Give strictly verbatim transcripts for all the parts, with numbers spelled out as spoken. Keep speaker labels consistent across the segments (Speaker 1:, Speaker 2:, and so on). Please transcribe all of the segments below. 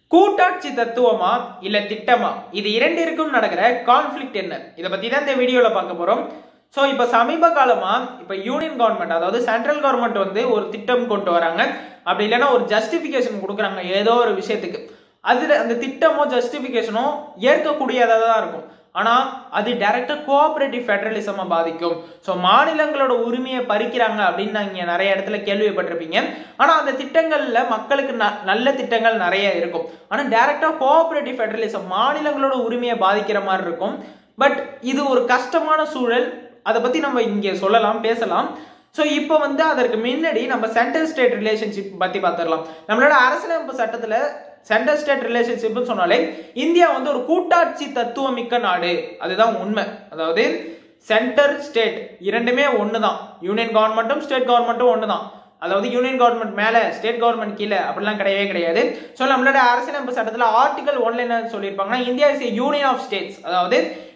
Speaker 1: கூட்டாட்சி தத்துவமா இல்ல திட்டமா இது இரண்டிற்கும் நடக்கிற கான்ஃபிளிக்ட் என்ன? இத பத்தி தான் இந்த வீடியோல பார்க்க போறோம். சோ இப்ப சமீப காலமா இப்ப யூனியன் கவர்மெண்ட் அதாவது சென்ட்ரல் கவர்மெண்ட் வந்து ஒரு திட்டம் கொண்டு வராங்க. அப்படி இல்லைன்னா ஒரு ஜஸ்டிபிகேஷன் கொடுக்குறாங்க ஏதோ ஒரு விஷயத்துக்கு. அதுல அந்த திட்டமோ ஜஸ்டிபிகேஷனோ ஏற்கக்கூடியதா தான் இருக்கும். ஆனா அது டைரக்டா கோஆபரேட்டிவ் ஃபெடரலிசமா பாதிக்கும். சோ மாநிலங்களோட உரிமையை பறிக்கிறாங்க அப்படின்னு நீங்க நிறைய இடத்துல கேள்விப்பட்டிருப்பீங்க. ஆனா அந்த திட்டங்கள்ல மக்களுக்கு நல்ல திட்டங்கள் நிறைய இருக்கும். ஆனா டைரக்டா கோஆபரேட்டிவ் ஃபெடரலிசம் மாநிலங்களோட உரிமையை பாதிக்கிற மாதிரி இருக்கும். பட் இது ஒரு கஷ்டமான சூழல். அதை பத்தி நம்ம இங்க சொல்லலாம், பேசலாம். சோ இப்போ வந்து அதற்கு முன்னாடி நம்ம சென்ட்ரல் ஸ்டேட் ரிலேஷன்ஷிப் பத்தி பார்த்துடலாம். நம்மளோட அரசியலமைப்பு சட்டத்துல சென்ட்ரல் ஸ்டேட் ரிலேஷன்ஷிப் சொன்னாலே இந்தியா வந்து ஒரு கூட்டாட்சி தத்துவம் மிக்க நாடு, அதுதான் உண்மை. அதாவது சென்டர் ஸ்டேட் இரண்டுமே ஒண்ணுதான். யூனியன் கவர்மெண்ட்டும் ஸ்டேட் கவர்மெண்ட்டும் ஒண்ணுதான். அதாவது யூனியன் கவர்மெண்ட் மேல ஸ்டேட் கவர்மெண்ட் கீழே அப்படிலாம் கிடையவே கிடையாது. சோ நம்மளோட அரசியலமைப்பு சட்டத்துல ஆர்டிகல் ஒன்ல என்ன சொல்லியிருப்பாங்கன்னா, India is a union of states. அதாவது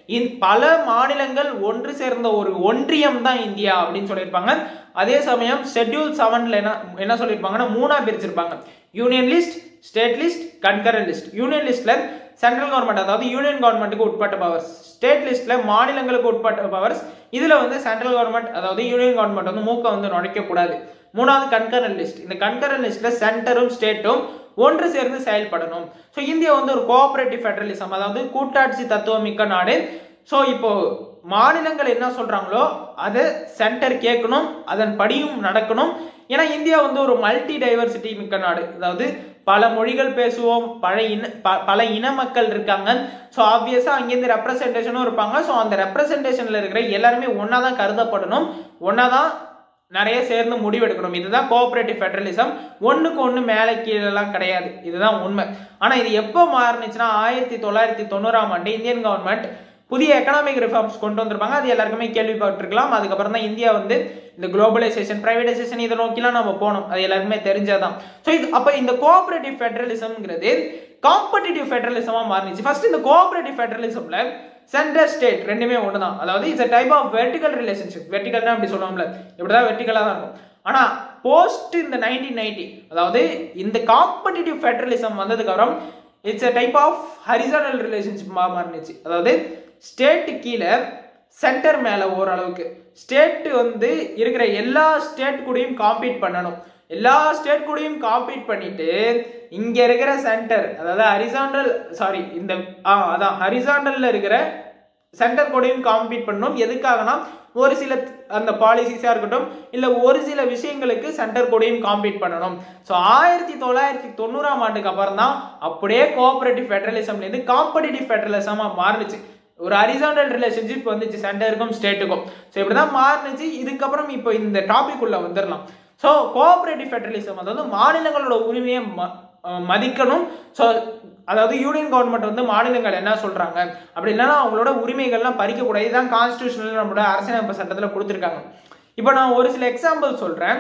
Speaker 1: பல மாநிலங்கள் ஒன்று சேர்ந்த ஒரு ஒன்றியம் தான் இந்தியா அப்படின்னு சொல்லியிருப்பாங்க. அதே சமயம் ஷெட்யூல் செவன்ல என்ன என்ன சொல்லியிருப்பாங்கன்னா, மூணா பிரிச்சிருப்பாங்க. Union list, state list, concurrent list. Union லிஸ்ட்ல சென்ட்ரல் கவர்மெண்ட் அதாவது யூனியன் கவர்மெண்ட்டுக்கு உட்பட்ட பவர்ஸ், ஸ்டேட் லிஸ்ட்ல மாநிலங்களுக்கு உட்பட்ட பவர்ஸ். இதுல வந்து சென்ட்ரல் கவர்மெண்ட் அதாவது யூனியன் கவர்மெண்ட் வந்து மூக்க வந்து நுழைக்க கூடாது. மூணாவது கன்கரண்ட் லிஸ்ட். இந்த கன்கரண்ட் லிஸ்ட்ல சென்டரும் ஸ்டேட்டும் ஒன்று சேர்ந்து செயல்படணும். ஸோ இந்தியா வந்து ஒரு கோஆபரேட்டிவ் ஃபெடரலிசம் அதாவது கூட்டாட்சி தத்துவம் மிக்க நாடு. ஸோ இப்போ மாநிலங்கள் என்ன சொல்றாங்களோ அதை சென்டர் கேட்கணும், அதன் படியும் நடக்கணும். ஏன்னா இந்தியா வந்து ஒரு மல்டி டைவர்சிட்டி மிக்க நாடு. அதாவது பல மொழிகள் பேசுவோம், பல இன பல இன மக்கள் இருக்காங்க. ஸோ ஆப்வியஸா அங்கேருந்து ரெப்ரசன்டேஷனும் இருப்பாங்க. ஸோ அந்த ரெப்ரசன்டேஷன்ல இருக்கிற எல்லாருமே ஒன்னாதான் கருதப்படணும், ஒன்னாதான் நிறைய சேர்ந்து முடிவெடுக்கணும். இதுதான் கோஆபரேட்டிவ் ஃபெடரலிசம். ஒண்ணுக்கு ஒண்ணு மேல கீழே எல்லாம் கிடையாது. இதுதான் உண்மை. ஆனா இது எப்போ மாறுனுச்சுன்னா, ஆயிரத்தி தொள்ளாயிரத்தி தொண்ணூறாம் ஆண்டு இந்தியன் கவர்மெண்ட் புதிய எக்கனாமிக் ரிஃபார்ம்ஸ் கொண்டு வந்திருப்பாங்க. அது எல்லாருக்குமே கேள்விப்பட்டிருக்கலாம். அதுக்கப்புறம் தான் இந்தியா வந்து இந்த குளோபலைசேஷன், பிரைவேடைசேஷன் இதை நோக்கிலாம் நம்ம போனோம். அது எல்லாருக்குமே தெரிஞ்சதான். ஸோ இது அப்ப இந்த கோஆபரேட்டிவ் ஃபெடரலிசம்ங்கிறது காம்படிட்டிவ் ஃபெடரலிசமா மாறிச்சு. ஃபர்ஸ்ட் இந்த கோஆபரேட்டிவ் ஃபெடரலிசம்ல சென்டர் ஸ்டேட் ரெண்டுமே ஒண்ணுதான். அதாவது it's a type of vertical relationship. வெர்டிகல்னா அப்படி சொல்லுவோம்ல, இப்படிதான் வெர்டிகலா தான் இருக்கும். ஆனா போஸ்ட் இந்த நைன்டீன் நைன்டி அதாவது இந்த காம்படிட்டிவ் ஃபெடரலிசம் வந்ததுக்கு அப்புறம் it's a type of horizontal relationship மாறிச்சு. அதாவது ஸ்டேட் கீழே சென்டர் மேல ஓரளவுக்கு ஸ்டேட் வந்து இருக்கிற எல்லா ஸ்டேட் கூடயும் காம்பீட் பண்ணணும். எல்லா ஸ்டேட் கூடயும் காம்பீட் பண்ணிட்டு இங்க இருக்கிற சென்டர் அதாவது ஹரிசாண்டல் சாரி இந்த அதான் ஹரிசாண்டல்ல இருக்கிற சென்டர் கூடயும் காம்பீட் பண்ணணும். எதுக்காகனா ஒரு சில அந்த பாலிசிஸா இருக்கட்டும் இல்ல ஒரு சில விஷயங்களுக்கு சென்டர் கூடயும் காம்பீட் பண்ணணும். ஸோ ஆயிரத்தி தொள்ளாயிரத்தி தொண்ணூறாம் ஆண்டுக்கு அப்புறம் தான் அப்படியே கோஆபரேட்டிவ் ஃபெடரலிசம்ல இருந்து காம்படிட்டிவ் ஃபெடரலிசமா மாறிடுச்சு. ஒரு ஹரிசாண்டல் ரிலேஷன்ஷிப் வந்துச்சு சென்டருக்கும் ஸ்டேட்டுக்கும். ஸோ இப்படிதான் மாறினுச்சு. இதுக்கப்புறம் இப்போ இந்த டாபிக் உள்ள வந்துடலாம். ஸோ கோஆபரேட்டிவ் ஃபெடரலிசம் அதாவது மாநிலங்களோட உரிமையை மதிக்கணும். ஸோ அதாவது யூனியன் கவர்மெண்ட் வந்து மாநிலங்கள் என்ன சொல்றாங்க அப்படி இல்லைன்னா அவங்களோட உரிமைகள்லாம் பறிக்கக்கூடாது. இதுதான் கான்ஸ்டியூஷனல் நம்மளோட அரசியலமைப்பு சட்டத்தில் கொடுத்துருக்காங்க. இப்போ நான் ஒரு சில எக்ஸாம்பிள் சொல்றேன்.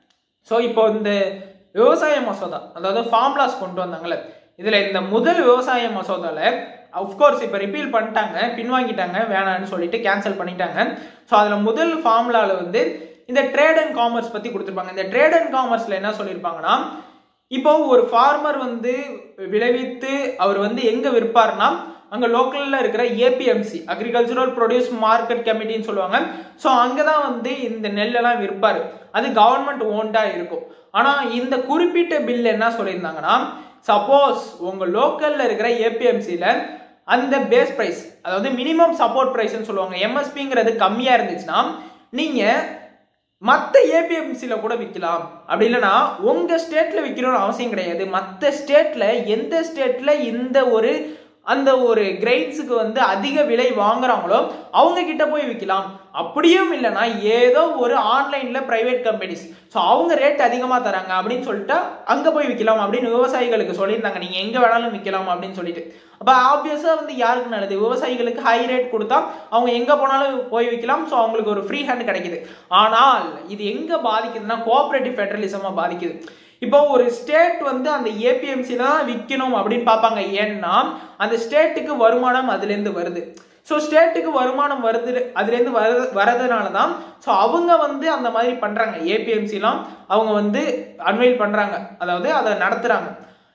Speaker 1: ஸோ இப்போ இந்த விவசாய மசோதா அதாவது ஃபார்முலாஸ் கொண்டு வந்தாங்கல்ல, இதுல இந்த முதல் விவசாய மசோதால அஃப்கோர்ஸ் இப்போ ரிப்பீல் பண்ணிட்டாங்க, பின்வாங்கிட்டாங்க, வேணான்னு சொல்லிட்டு கேன்சல் பண்ணிட்டாங்க. ஸோ அதுல முதல் ஃபார்முலால வந்து இந்த ட்ரேட் அண்ட் காமர்ஸ் பத்தி கொடுத்துருப்பாங்க. இந்த ட்ரேட் அண்ட் காமர்ஸ்ல என்ன சொல்லியிருப்பாங்கன்னா, இப்போ ஒரு ஃபார்மர் வந்து விளைவித்து அவர் வந்து எங்க விற்பார்னா அங்க லோக்கல்ல இருக்கிற ஏபிஎம்சி அக்ரிகல்ச்சரல் ப்ரொடியூஸ் மார்க்கெட் கமிட்டின்னு சொல்லுவாங்க. ஸோ அங்கதான் வந்து இந்த நெல்லெல்லாம் விற்பாரு. அது கவர்மெண்ட் ஓன்டா இருக்கும். ஆனா இந்த குறிப்பிட்ட பில் என்ன சொல்லியிருந்தாங்கன்னா, சப்போஸ் உங்க லோக்கல்ல இருக்கிற ஏபிஎம்சில அந்த பேஸ் பிரைஸ் அதாவது மினிமம் சப்போர்ட் பிரைஸ்ன்னு சொல்லுவாங்க, எம்எஸ்பிங்கிறது கம்மியா இருந்துச்சுன்னா நீங்க மற்ற ஏபிஎம்சில கூட விற்கலாம். அப்படி இல்லைன்னா உங்க ஸ்டேட்ல விற்கணும்னு அவசியம் கிடையாது. மற்ற ஸ்டேட்ல எந்த ஸ்டேட்ல இந்த ஒரு அந்த ஒரு கிரெயின்ஸுக்கு வந்து அதிக விலை வாங்குறாங்களோ அவங்க கிட்ட போய் விற்கலாம். அப்படியும் இல்லைன்னா ஏதோ ஒரு ஆன்லைன்ல பிரைவேட் கம்பெனிஸ் ஸோ அவங்க ரேட் அதிகமா தராங்க அப்படின்னு சொல்லிட்டு அங்க போய் விற்கலாம் அப்படின்னு விவசாயிகளுக்கு சொல்லியிருந்தாங்க. நீங்க எங்க வேணாலும் விற்கலாம் அப்படின்னு சொல்லிட்டு. அப்ப ஆப்வியஸா வந்து யாருக்கு நல்லது? விவசாயிகளுக்கு ஹை ரேட் கொடுத்தா அவங்க எங்க போனாலும் போய் விற்கலாம். ஸோ அவங்களுக்கு ஒரு ஃப்ரீ ஹேண்ட் கிடைக்குது. ஆனால் இது எங்க பாதிக்குதுன்னா கோஆபரேட்டிவ் ஃபெடரலிசமா பாதிக்குது. இப்போ ஒரு ஸ்டேட் வந்து அந்த ஏபிஎம்சி தான் விற்கணும் அப்படின்னு பார்ப்பாங்க. ஏன்னா அந்த ஸ்டேட்டுக்கு வருமானம் அதுல இருந்து வருது. ஸோ ஸ்டேட்டுக்கு வருமானம் வருது அதுல இருந்து வர வரதுனாலதான் ஸோ அவங்க வந்து அந்த மாதிரி பண்றாங்க. ஏபிஎம்சிலாம் அவங்க வந்து அன்வைல் பண்றாங்க, அதாவது அதை நடத்துறாங்க.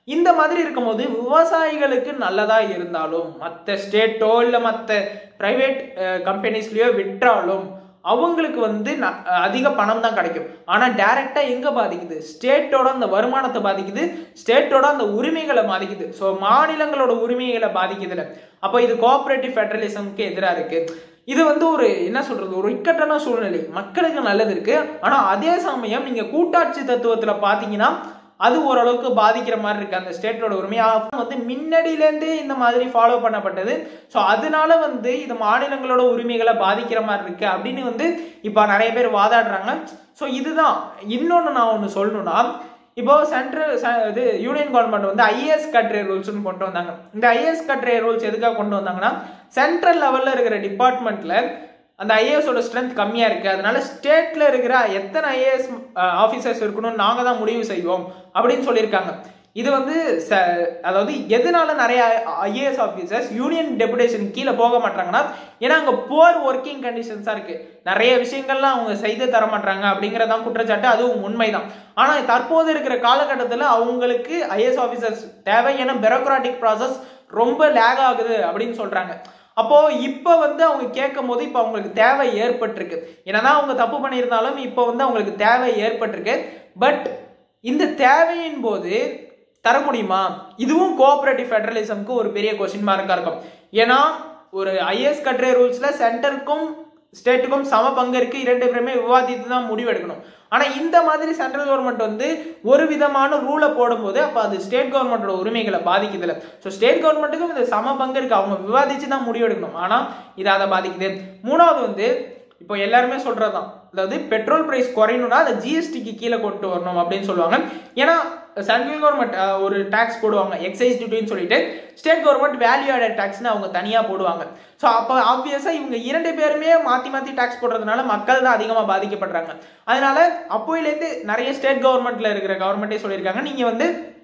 Speaker 1: இந்த மாதிரி இருக்கும்போது விவசாயிகளுக்கு நல்லதா இருந்தாலும் மற்ற ஸ்டேட்டோ இல்லை மற்ற பிரைவேட் கம்பெனிஸ்லயோ விற்றாலும் அவங்களுக்கு வந்து அதிக பணம் தான் கிடைக்கும். ஆனால் டைரக்டா எங்க பாதிக்குது? ஸ்டேட்டோட அந்த வருமானத்தை பாதிக்குது, ஸ்டேட்டோட அந்த உரிமைகளை பாதிக்குது. ஸோ மாநிலங்களோட உரிமைகளை பாதிக்குதுல. அப்போ இது கோஆபரேட்டிவ் ஃபெடரலிசம்க்கு எதிராக இருக்கு. இது வந்து ஒரு என்ன சொல்றது, ஒரு இக்கட்டான சூழ்நிலை. மக்களுக்கு நல்லது இருக்கு, ஆனா அதே சமயம் நீங்க கூட்டாட்சி தத்துவத்துல பாத்தீங்கன்னா அது ஓரளவுக்கு பாதிக்கிற மாதிரி இருக்கு. அந்த ஸ்டேட்டோட உரிமையா வந்து முன்னாடியிலேருந்தே இந்த மாதிரி ஃபாலோ பண்ணப்பட்டது. ஸோ அதனால வந்து இது மாநிலங்களோட உரிமைகளை பாதிக்கிற மாதிரி இருக்கு அப்படின்னு வந்து இப்ப நிறைய பேர் வாதாடுறாங்க. ஸோ இதுதான். இன்னொன்னு நான் ஒன்று சொல்லணும்னா, இப்போ சென்ட்ரல் இது யூனியன் கவர்மெண்ட் வந்து ஐஏஎஸ் கட்ரே ரூல்ஸ்னு கொண்டு வந்தாங்க. இந்த ஐஏஎஸ் கட்ரே ரூல்ஸ் எதுக்காக கொண்டு வந்தாங்கன்னா, சென்ட்ரல் லெவல்ல இருக்கிற டிபார்ட்மெண்ட்ல அந்த ஐஏஎஸோட ஸ்ட்ரென்த் கம்மியா இருக்கு, அதனால ஸ்டேட்ல இருக்கிற எத்தனை ஐஏஎஸ் ஆஃபீஸர்ஸ் இருக்கணும்னு நாங்க தான் முடிவு செய்வோம் அப்படின்னு சொல்லியிருக்காங்க. இது வந்து அதாவது எதனால நிறைய ஐஏஎஸ் ஆஃபீஸர்ஸ் யூனியன் டெபுடேஷன் கீழே போக மாட்டாங்கன்னா, ஏன்னா அங்க புவர் ஒர்க்கிங் கண்டிஷன்ஸா இருக்கு, நிறைய விஷயங்கள்லாம் அவங்க செய்து தர மாட்டாங்க அப்படிங்கறதான் குற்றச்சாட்டு. அதுவும் உண்மைதான். ஆனா தற்போது இருக்கிற காலகட்டத்தில் அவங்களுக்கு ஐஏஎஸ் ஆஃபீஸர்ஸ் தேவை, ஏன்னா பியூரோக்ராட்டிக் ப்ராசஸ் ரொம்ப லேக் ஆகுது அப்படின்னு சொல்றாங்க. அப்போ இப்ப வந்து அவங்க கேட்கும் போது இப்ப அவங்களுக்கு தேவை ஏற்பட்டிருக்கு. என்னதான் அவங்க தப்பு பண்ணியிருந்தாலும் இப்ப வந்து அவங்களுக்கு தேவை ஏற்பட்டிருக்கு. பட் இந்த தேவையின் போது தர முடியுமா? இதுவும் கோஆபரேட்டிவ் ஃபெடரலிசம்க்கு ஒரு பெரிய கொஸ்டின் மார்க்கா இருக்கும். ஏன்னா ஒரு ஐஏஎஸ் கட்ரே ரூல்ஸ்ல சென்டருக்கும் ஸ்டேட்டுக்கும் சம பங்கு இருக்கு, இரண்டு பேருமே விவாதித்து தான் முடிவு எடுக்கணும். ஆனா இந்த மாதிரி சென்ட்ரல் கவர்மெண்ட் வந்து ஒரு விதமான ரூலை போடும்போது அப்ப அது ஸ்டேட் கவர்மெண்டோட உரிமைகளை பாதிக்குதுல. ஸோ ஸ்டேட் கவர்மெண்ட்டுக்கும் இந்த சம பங்கு இருக்கு, அவங்க விவாதிச்சு தான் முடிவு எடுக்கணும். ஆனா இது அதை பாதிக்குது. மூணாவது வந்து இப்போ எல்லாருமே சொல்றதுதான், அதாவது பெட்ரோல் பிரைஸ் குறையணும்னா அதை ஜிஎஸ்டிக்கு கீழே கொண்டு வரணும் அப்படின்னு சொல்லுவாங்க. ஏன்னா சென்ட்ரல் கவர்மெண்ட் ஒரு டாக்ஸ் போடுவாங்க எக்ஸைஸ் டியூட்டின்னு சொல்லிட்டு, ஸ்டேட் கவர்மெண்ட் வேல்யூ ஆடட் டாக்ஸ்னு அவங்க தனியா போடுவாங்க. ஸோ அப்போ ஆப்வியஸா இவங்க இரண்டு பேருமே மாத்தி மாத்தி டாக்ஸ் போடுறதுனால மக்கள் தான் அதிகமா பாதிக்கப்படுறாங்க. அதனால அப்போயிலேருந்து நிறைய ஸ்டேட் கவர்மெண்ட்ல இருக்கிற கவர்மெண்டே சொல்லியிருக்காங்க, நீங்க வந்து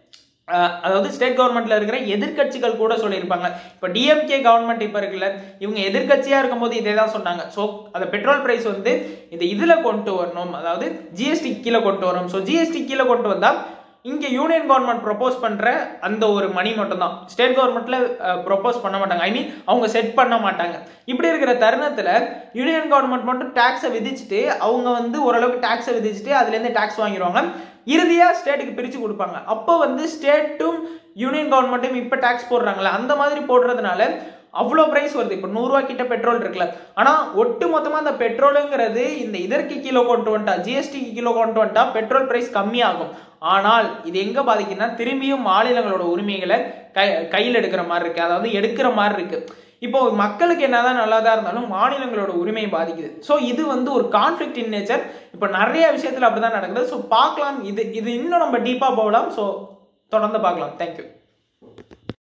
Speaker 1: அதாவது ஸ்டேட் கவர்மெண்ட்ல இருக்கிற எதிர்கட்சிகள் கூட சொல்லியிருப்பாங்க. இப்போ டிஎம்கே கவர்மெண்ட் இப்ப இருக்குல்ல, இவங்க எதிர்கட்சியா இருக்கும் போது இதே தான் சொன்னாங்க. ஸோ அந்த பெட்ரோல் பிரைஸ் வந்து இது இதுல கொண்டு வரணும், அதாவது ஜிஎஸ்டி கீழே கொண்டு வரணும். ஸோ ஜிஎஸ்டி கீழே கொண்டு வந்தா இங்க யூனியன் கவர்மெண்ட் ப்ரொபோஸ் பண்ற அந்த ஒரு மணி மட்டும் தான் ஸ்டேட் கவர்மெண்ட்ல ப்ரொபோஸ் பண்ண மாட்டாங்க. ஐ மீன் அவங்க செட் பண்ண மாட்டாங்க. இப்படி இருக்கிற தருணத்துல யூனியன் கவர்மெண்ட் மட்டும் டாக்ஸை விதிச்சுட்டு அவங்க வந்து ஓரளவுக்கு டாக்ஸை விதிச்சுட்டு அதுல இருந்து டாக்ஸ் வாங்கிடுவாங்க, இறுதியா ஸ்டேட்டுக்கு பிரிச்சு கொடுப்பாங்க. அப்போ வந்து ஸ்டேட்டும் யூனியன் கவர்மெண்ட்டும் இப்ப டாக்ஸ் போடுறாங்களே அந்த மாதிரி போடுறதுனால அவ்வளோ பிரைஸ் வருது. இப்போ நூறு ரூபாய் கிட்ட பெட்ரோல் இருக்குல்ல, ஆனா ஒட்டு மொத்தமா அந்த பெட்ரோலுங்கிறது இந்த இதற்கு கிலோ கொண்டு வந்துட்டா ஜிஎஸ்டிக்கு கிலோ கொண்டு வந்துட்டா பெட்ரோல் பிரைஸ் கம்மியாகும். ஆனால் இது எங்க பாதிக்குன்னா திரும்பியும் மாநிலங்களோட உரிமைகளை கை கையில் எடுக்கிற மாதிரி இருக்கு, அதாவது எடுக்கிற மாதிரி இருக்கு. இப்போ மக்களுக்கு என்னதான் நல்லதா இருந்தாலும் மாநிலங்களோட உரிமை பாதிக்குது. ஸோ இது வந்து ஒரு கான்ஃபிளிக்ட் இன் நேச்சர். இப்போ நிறைய விஷயத்துல அப்படிதான் நடக்குது. ஸோ பார்க்கலாம், இது இது இன்னும் நம்ம டீப்பா போகலாம். ஸோ தொடர்ந்து பார்க்கலாம். தேங்க்யூ.